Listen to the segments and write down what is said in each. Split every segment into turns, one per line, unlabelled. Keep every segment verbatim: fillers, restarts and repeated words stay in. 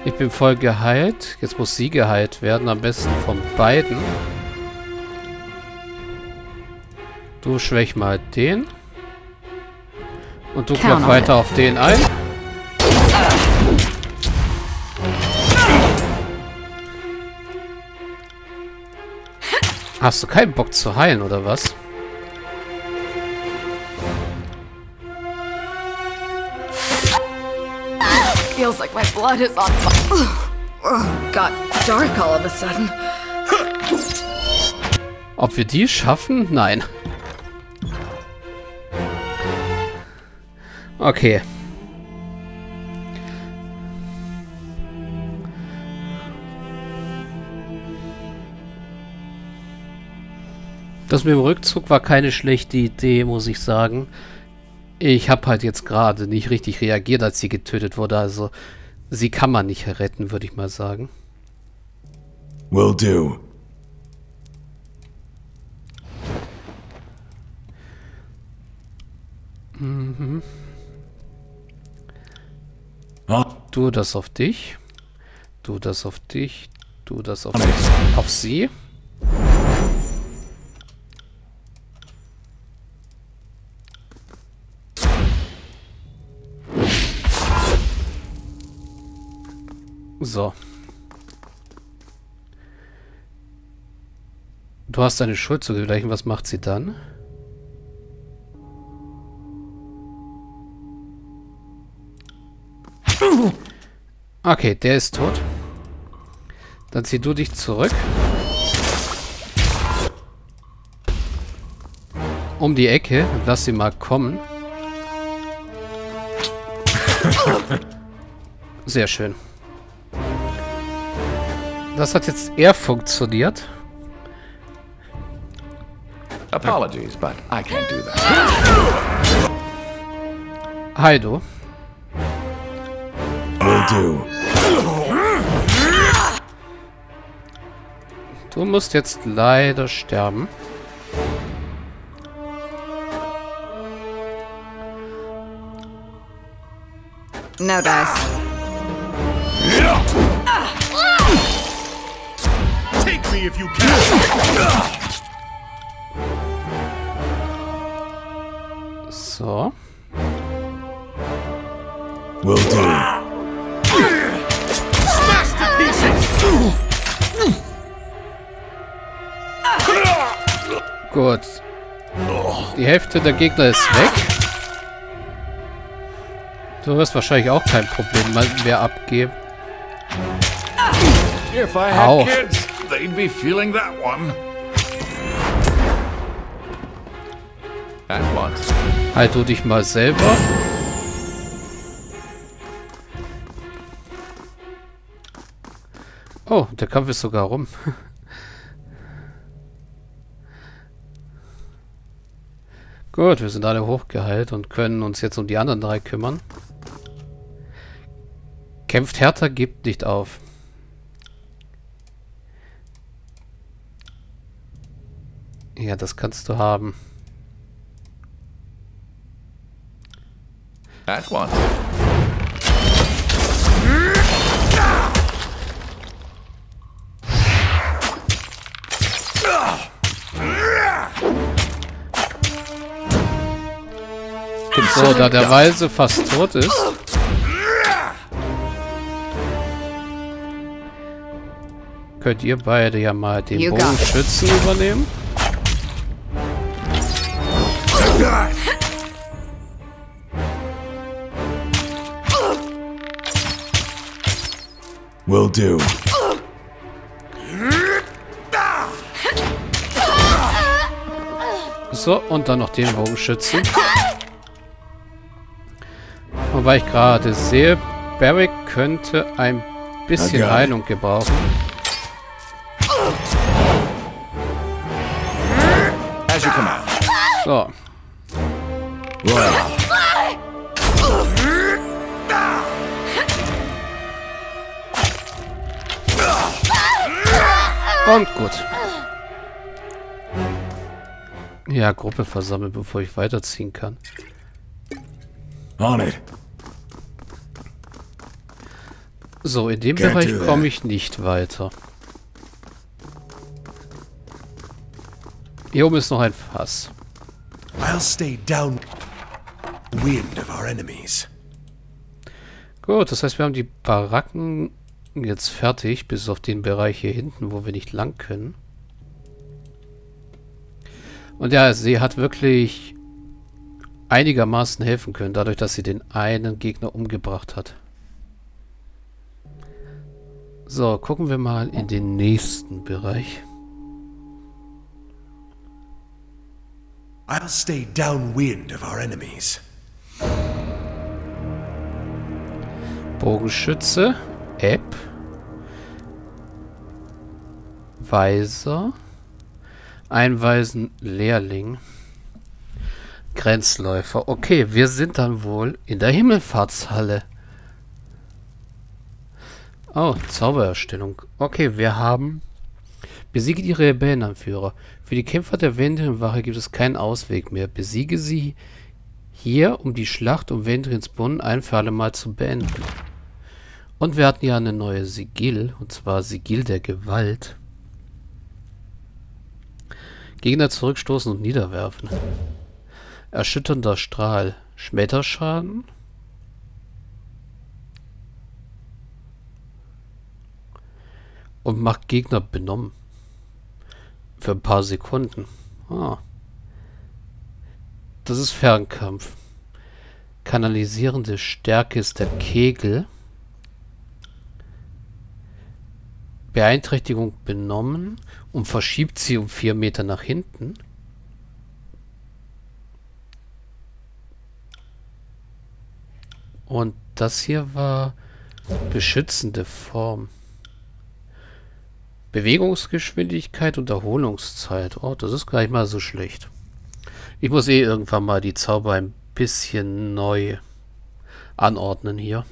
Ich bin voll geheilt. Jetzt muss sie geheilt werden. Am besten von beiden. Du schwäch mal den. Und du klopp weiter auf den ein. Hast du keinen Bock zu heilen, oder was?
Feels like my blood is on fire. Got dark all of a sudden.
Ob wir die schaffen? Nein. Okay. Das mit dem Rückzug war keine schlechte Idee, muss ich sagen. Ich habe halt jetzt gerade nicht richtig reagiert, als sie getötet wurde. Also, sie kann man nicht retten, würde ich mal sagen.
Will do.
Mhm.
Huh?
Du das auf dich. Du das auf dich. Du das auf, auf sie. So. Du hast deine Schuld zu begleichen. Was macht sie dann? Okay, der ist tot. Dann zieh du dich zurück. Um die Ecke. Und lass sie mal kommen. Sehr schön. Das hat jetzt eher funktioniert.
Apologies, but I can't do that.
Hi, du.
Will do.
Du musst jetzt leider sterben.
No dice.
Take me if you can.
So.
Will do. Smash to pieces.
Gut. Die Hälfte der Gegner ist weg. Du wirst wahrscheinlich auch kein Problem mehr abgeben.
If I
Ow.
had kids, they'd be feeling that one. At once.
Halt du dich mal selber. Oh, der Kampf ist sogar rum. Gut, wir sind alle hochgeheilt und können uns jetzt um die anderen drei kümmern. Kämpft härter, gibt nicht auf. Ja, das kannst du haben.
At once.
So, da der Weise fast tot ist. Könnt ihr beide ja mal den
You got it.
Bogenschützen übernehmen.
Will do.
So, und dann noch den Bogenschützen. Wobei ich gerade sehe, Barrick könnte ein bisschen
Okay.
Heilung gebrauchen.
As you command.
So.
Well,
Und gut. Ja, Gruppe versammeln, bevor ich weiterziehen kann.
on it.
So, in dem
Can't
Bereich
do
komme
that.
ich nicht weiter. Hier oben ist noch ein Fass.
I'll stay downwind of our enemies.
Gut, das heißt, wir haben die Baracken jetzt fertig, bis auf den Bereich hier hinten, wo wir nicht lang können. Und ja, sie hat wirklich einigermaßen helfen können, dadurch, dass sie den einen Gegner umgebracht hat. So, gucken wir mal in den nächsten Bereich.
I'll stay downwind of our enemies.
Bogenschütze, App, Weiser, Einweisen, Lehrling, Grenzläufer. Okay, wir sind dann wohl in der Himmelfahrtshalle. Oh, Zaubererstellung. Okay, wir haben besiege die Rebellenanführer. Für die Kämpfer der Vendrienwache gibt es keinen Ausweg mehr. Besiege sie hier, um die Schlacht um Vendriens Brunnen ein für alle Mal zu beenden. Und wir hatten ja eine neue Sigill, und zwar Sigill der Gewalt. Gegner zurückstoßen und niederwerfen. Erschütternder Strahl. Schmetterschaden. Und macht Gegner benommen. Für ein paar Sekunden. Ah. Das ist Fernkampf. Kanalisierende Stärke ist der Kegel. Beeinträchtigung benommen und verschiebt sie um vier Meter nach hinten. Und das hier war beschützende Form. Bewegungsgeschwindigkeit und Erholungszeit. Oh, das ist gar nicht mal so schlecht. Ich muss eh irgendwann mal die Zauber ein bisschen neu anordnen hier.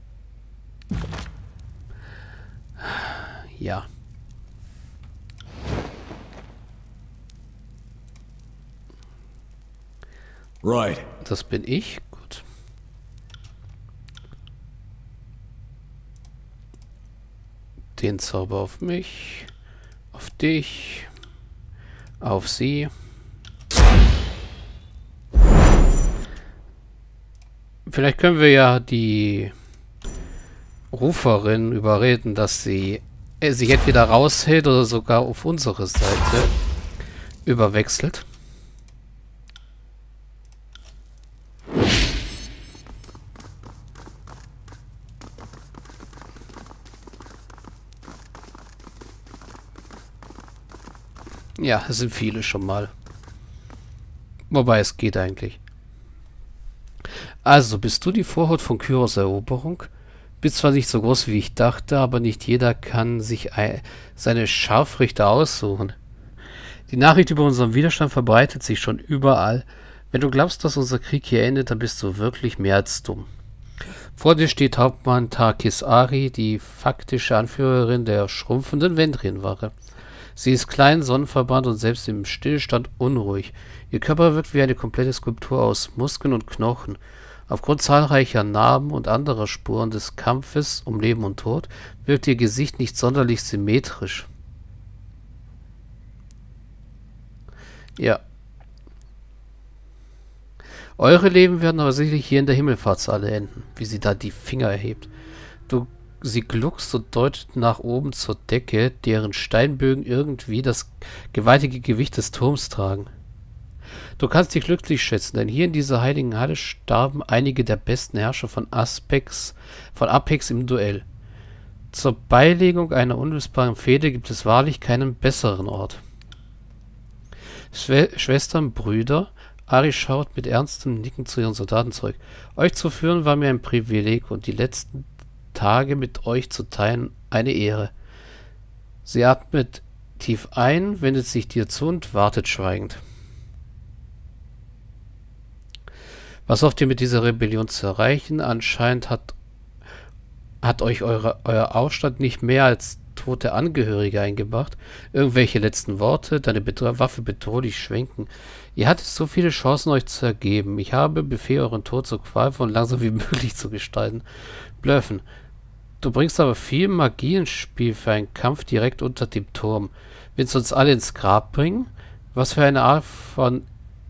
Ja.
Right.
Das bin ich. Gut. Den Zauber auf mich. Auf dich. Auf sie. Vielleicht können wir ja die Ruferin überreden, dass sie äh, sich entweder raushält oder sogar auf unsere Seite überwechselt. Ja, es sind viele schon mal. Wobei, es geht eigentlich. Also, bist du die Vorhut von Kyros Eroberung? Bist zwar nicht so groß, wie ich dachte, aber nicht jeder kann sich seine Scharfrichter aussuchen. Die Nachricht über unseren Widerstand verbreitet sich schon überall. Wenn du glaubst, dass unser Krieg hier endet, dann bist du wirklich mehr als dumm. Vor dir steht Hauptmann Tarkis Ari, die faktische Anführerin der schrumpfenden Vendrienwache. Sie ist klein, sonnenverbrannt und selbst im Stillstand unruhig. Ihr Körper wirkt wie eine komplette Skulptur aus Muskeln und Knochen. Aufgrund zahlreicher Narben und anderer Spuren des Kampfes um Leben und Tod wirkt ihr Gesicht nicht sonderlich symmetrisch. Ja. Eure Leben werden aber sicherlich hier in der Himmelfahrtshalle enden, wie sie da die Finger erhebt. Du, sie gluckst und deutet nach oben zur Decke, deren Steinbögen irgendwie das gewaltige Gewicht des Turms tragen. Du kannst dich glücklich schätzen, denn hier in dieser heiligen Halle starben einige der besten Herrscher von Apex, von Apex im Duell. Zur Beilegung einer unlösbaren Fehde gibt es wahrlich keinen besseren Ort. Schwe Schwestern, Brüder, Ari schaut mit ernstem Nicken zu ihren Soldaten zurück. Euch zu führen war mir ein Privileg und die letzten Tage mit euch zu teilen eine Ehre. Sie atmet tief ein, wendet sich dir zu und wartet schweigend. Was hofft ihr mit dieser Rebellion zu erreichen? Anscheinend hat, hat euch eure, euer Aufstand nicht mehr als tote Angehörige eingebracht. Irgendwelche letzten Worte, deine Bedro- Waffe bedrohlich schwenken. Ihr hattet so viele Chancen, euch zu ergeben. Ich habe Befehl, euren Tod so qualvoll und langsam wie möglich zu gestalten. Blöffen. Du bringst aber viel Magie ins Spiel für einen Kampf direkt unter dem Turm. Willst du uns alle ins Grab bringen? Was für eine Art von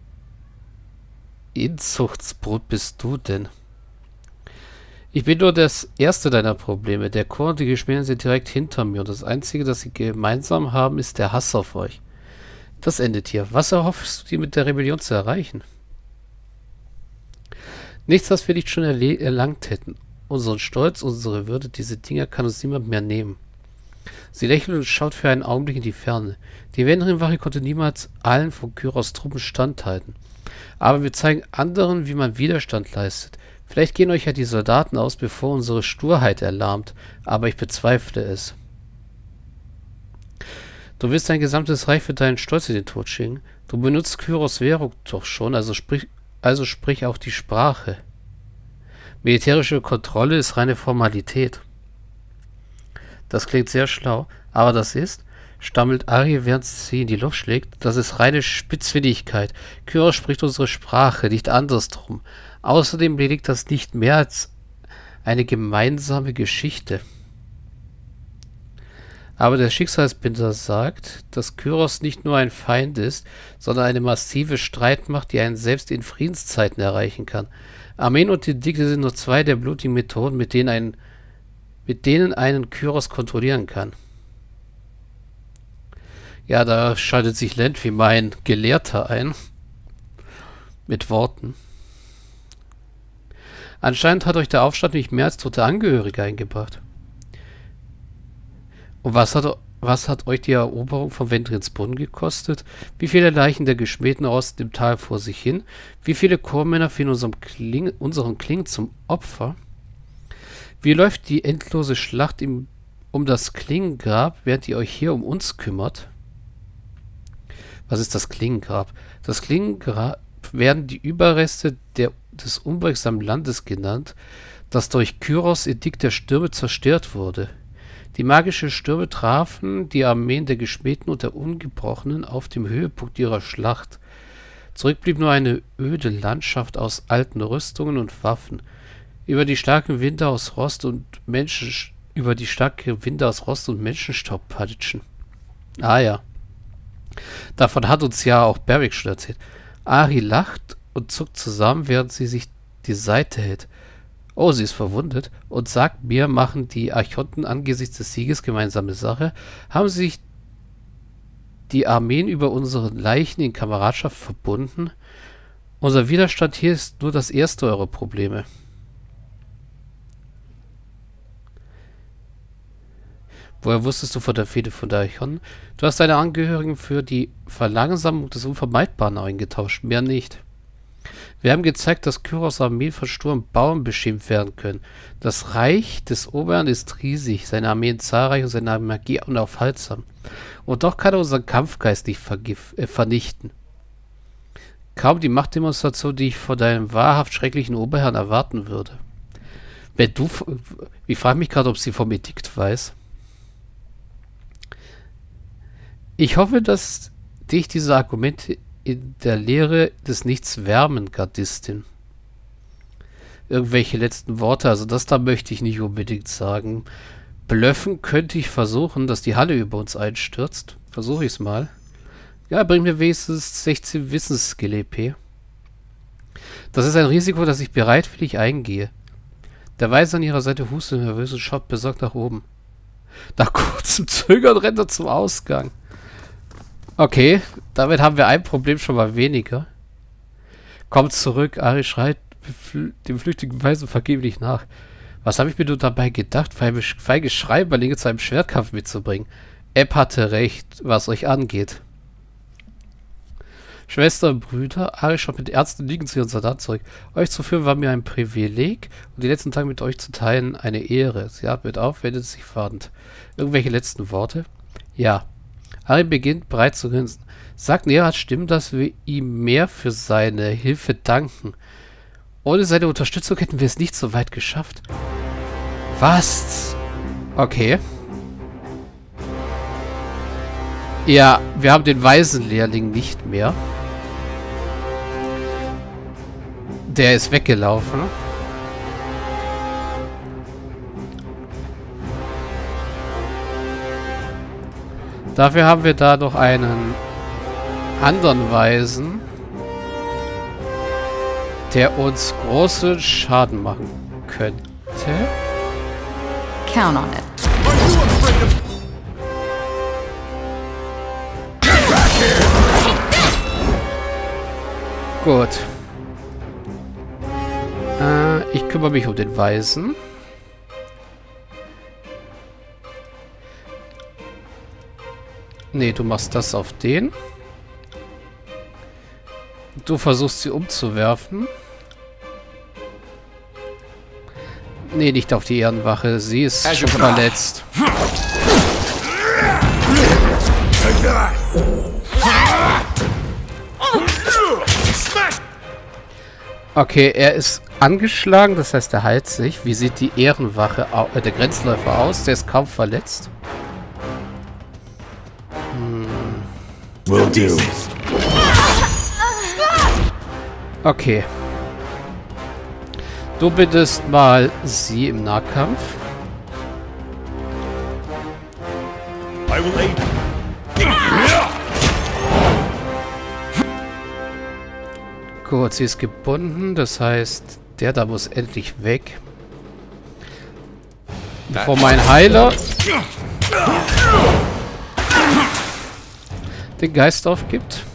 Inzuchtsbrut bist du denn? Ich bin nur das erste deiner Probleme. Der Chor und die Geschmäher sind direkt hinter mir und das Einzige, das sie gemeinsam haben, ist der Hass auf euch. Das endet hier. Was erhoffst du dir mit der Rebellion zu erreichen? Nichts, was wir nicht schon erlangt hätten. Unseren Stolz, unsere Würde, diese Dinger kann uns niemand mehr nehmen. Sie lächelt und schaut für einen Augenblick in die Ferne. Die Wendrin-Wache konnte niemals allen von Kyros Truppen standhalten. Aber wir zeigen anderen, wie man Widerstand leistet. Vielleicht gehen euch ja die Soldaten aus, bevor unsere Sturheit erlahmt, aber ich bezweifle es. Du willst dein gesamtes Reich für deinen Stolz in den Tod schicken. Du benutzt Kyros Währung doch schon, also sprich, also sprich auch die Sprache. Militärische Kontrolle ist reine Formalität. Das klingt sehr schlau, aber das ist, stammelt Ari, während sie in die Luft schlägt, das ist reine Spitzfindigkeit. Kyros spricht unsere Sprache, nicht andersrum. Außerdem belegt das nicht mehr als eine gemeinsame Geschichte. Aber der Schicksalsbinder sagt, dass Kyros nicht nur ein Feind ist, sondern eine massive Streitmacht, die einen selbst in Friedenszeiten erreichen kann. Armeen und Edikte sind nur zwei der blutigen Methoden, mit denen, ein, mit denen einen Kyros kontrollieren kann. Ja, da schaltet sich Lent wie mein Gelehrter ein. Mit Worten. Anscheinend hat euch der Aufstand nicht mehr als tote Angehörige eingebracht. Und was hat, was hat euch die Eroberung von Wendrins Brunnen gekostet? Wie viele Leichen der Geschmähten rosten im Tal vor sich hin? Wie viele Chormänner fielen unserem Kling, unseren Klingen zum Opfer? Wie läuft die endlose Schlacht im, um das Klingengrab, während ihr euch hier um uns kümmert? Was ist das Klingengrab? Das Klingengrab werden die Überreste der, des unbeugsamen Landes genannt, das durch Kyros Edikt der Stürme zerstört wurde. Die magischen Stürme trafen die Armeen der Geschmähten und der Ungebrochenen auf dem Höhepunkt ihrer Schlacht. Zurück blieb nur eine öde Landschaft aus alten Rüstungen und Waffen. Über die starken Winde aus Rost und Menschen, über die starke Winde aus Rost und Menschenstaub peitschen. Ah ja. Davon hat uns ja auch Beric schon erzählt. Ari lacht und zuckt zusammen, während sie sich die Seite hält. Oh, sie ist verwundet und sagt mir, machen die Archonten angesichts des Sieges gemeinsame Sache? Haben sich die Armeen über unsere Leichen in Kameradschaft verbunden? Unser Widerstand hier ist nur das erste eurer Probleme. Woher wusstest du von der Fehde von der Archonten? Du hast deine Angehörigen für die Verlangsamung des Unvermeidbaren eingetauscht, mehr nicht. Wir haben gezeigt, dass Kyros Armeen von Sturm Bauern beschämt werden können. Das Reich des Oberen ist riesig, seine Armeen zahlreich und seine Magie unaufhaltsam. Und doch kann er unseren Kampfgeist nicht äh, vernichten. Kaum die Machtdemonstration, die ich von deinem wahrhaft schrecklichen Oberherrn erwarten würde. Wenn du... Ich frage mich gerade, ob sie vom Edikt weiß. Ich hoffe, dass dich diese Argumente in der Lehre des Nichts wärmen, Gardistin. Irgendwelche letzten Worte, also das da möchte ich nicht unbedingt sagen. Blöffen könnte ich versuchen, dass die Halle über uns einstürzt. Versuche ich es mal. Ja, bring mir wenigstens sechzehn Wissensskill-E P. Das ist ein Risiko, das ich bereitwillig eingehe. Der Weise an ihrer Seite hustet nervös und schaut besorgt nach oben. Nach kurzem Zögern rennt er zum Ausgang. Okay, damit haben wir ein Problem schon mal weniger. Kommt zurück, Ari schreit dem flüchtigen Weisen vergeblich nach. Was habe ich mir nur dabei gedacht, feige Schreiberlinge zu einem Schwertkampf mitzubringen? Epp hatte recht, was euch angeht. Schwester und Brüder, Ari schaut mit ernsten Liegen zu ihren Soldaten zurück. Euch zu führen war mir ein Privileg und die letzten Tage mit euch zu teilen eine Ehre. Sie atmet auf, wendet sich fahrend. Irgendwelche letzten Worte? Ja. Ari beginnt breit zu grinsen. Sagt Nerat Stimmen, dass wir ihm mehr für seine Hilfe danken. Ohne seine Unterstützung hätten wir es nicht so weit geschafft. Was? Okay. Ja, wir haben den Waisenlehrling nicht mehr. Der ist weggelaufen. Dafür haben wir da noch einen anderen Weisen, der uns große Schaden machen könnte.
Count on it.
Gut. Äh, ich kümmere mich um den Weisen. Nee, du machst das auf den. Du versuchst sie umzuwerfen. Nee, nicht auf die Ehrenwache. Sie ist schon verletzt. Okay, er ist angeschlagen, das heißt, er heilt sich. Wie sieht die Ehrenwache, äh, der Grenzläufer aus? Der ist kaum verletzt. Hm.
Will do.
Okay. Du bittest mal sie im Nahkampf.
I will aid.
Gut, sie ist gebunden, das heißt, der da muss endlich weg. Bevor mein Heiler den Geist aufgibt.